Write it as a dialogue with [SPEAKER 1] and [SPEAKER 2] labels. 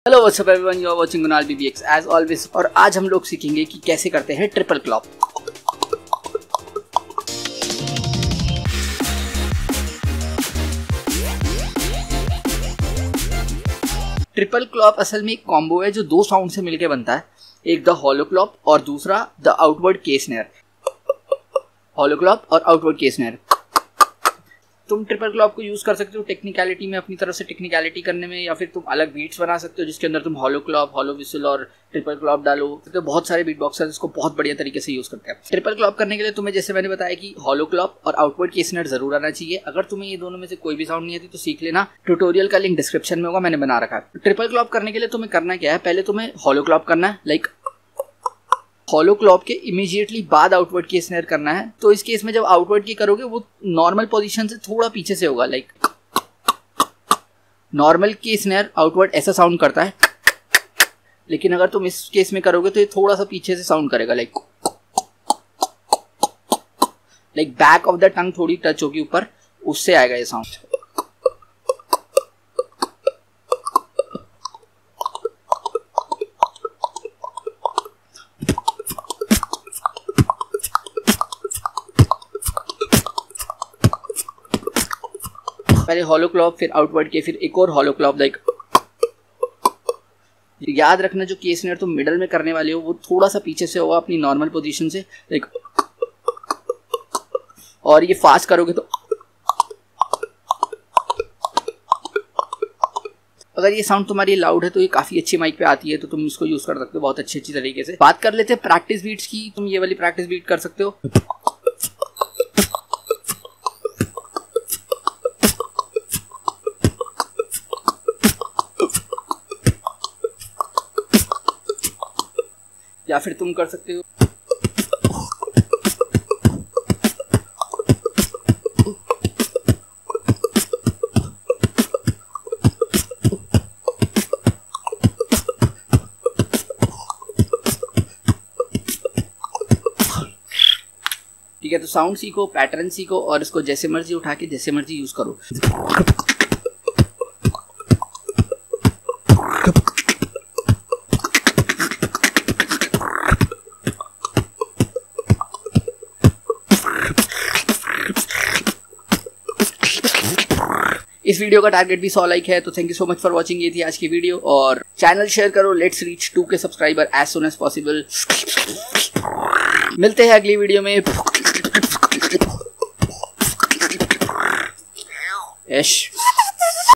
[SPEAKER 1] Hello what's up everyone, you are watching Kunal BBX as always. और आज हम लोग सीखेंगे कि कैसे करते हैं ट्रिपल क्लॉप। ट्रिपल क्लॉप असल में एक कॉम्बो है जो दो साउंड से मिलकर बनता है, एक द हॉलो क्लॉप और दूसरा the outward K snare. Hollow clop और आउटवर्ड के स्नेयर। तुम ट्रिपल क्लॉप को यूज़ कर सकते हो टेक्निकलिटी में, अपनी तरफ से टेक्निकलिटी करने में, या फिर तुम अलग बीट्स बना सकते हो जिसके अंदर तुम हॉलो क्लॉप, हॉलो विसल और ट्रिपल क्लॉप डालो। तो बहुत सारे बीट बॉक्सर्स इसको बहुत बढ़िया तरीके से यूज़ करते हैं। ट्रिपल क्लॉप करने के लिए तुम्हें, जैसे मैंने बताया, कि हॉलो क्लॉप और आउटवर्ड के स्नेयर जरूर आना चाहिए। अगर तुम्हें ये दोनों में से कोई भी साउंड नहीं आती तो सीख लेना, ट्यूटोरियल का लिंक डिस्क्रिप्शन में होगा, मैंने बना रखा है। ट्रिपल क्लॉप करने के लिए तुम्हें करना क्या है, पहले तुम्हें हॉलो क्लॉप करना है, लाइक हॉलो क्लॉप के इमीडिएटली बाद आउटवर्ड के स्नेयर करना है। तो इस केस में जब आउटवर्ड की करोगे वो नॉर्मल पोजीशन से थोड़ा पीछे से होगा, like normal K snare outward ऐसा साउंड करता है, लेकिन अगर तुम इस केस में करोगे तो ये थोड़ा सा पीछे से साउंड करेगा, like back of the tongue थोड़ी टच होगी ऊपर, उससे आएगा ये साउंड। पहले हॉलो क्लॉप, फिर आउटवर्ड के, फिर एक और हॉलो क्लॉप, लाइक। याद रखना जो के स्नेयर तुम मिडल में करने वाले हो वो थोड़ा सा पीछे से होगा अपनी नॉर्मल पोजीशन से, लाइक। और ये फास्ट करोगे तो अगर ये साउंड तुम्हारी लाउड है तो ये काफी अच्छी माइक पे आती है, तो तुम इसको यूज कर सकते हो बहुत अच्छी तरीके से। बात कर लेते हैं प्रैक्टिस बीट्स की। तुम ये वाली प्रैक्टिस बीट कर सकते हो। या फिर तुम कर सकते हो ठीक है। तो साउंड सीखो, पैटर्न सीखो और इसको जैसे मर्जी उठा के जैसे मर्जी यूज करो। इस वीडियो का टारगेट भी 100 लाइक है, तो thank you so much for watching. ये थी आज की वीडियो, और चैनल शेयर करो। Let's reach 2K subscriber as soon as possible. मिलते हैं अगली वीडियो में। यश।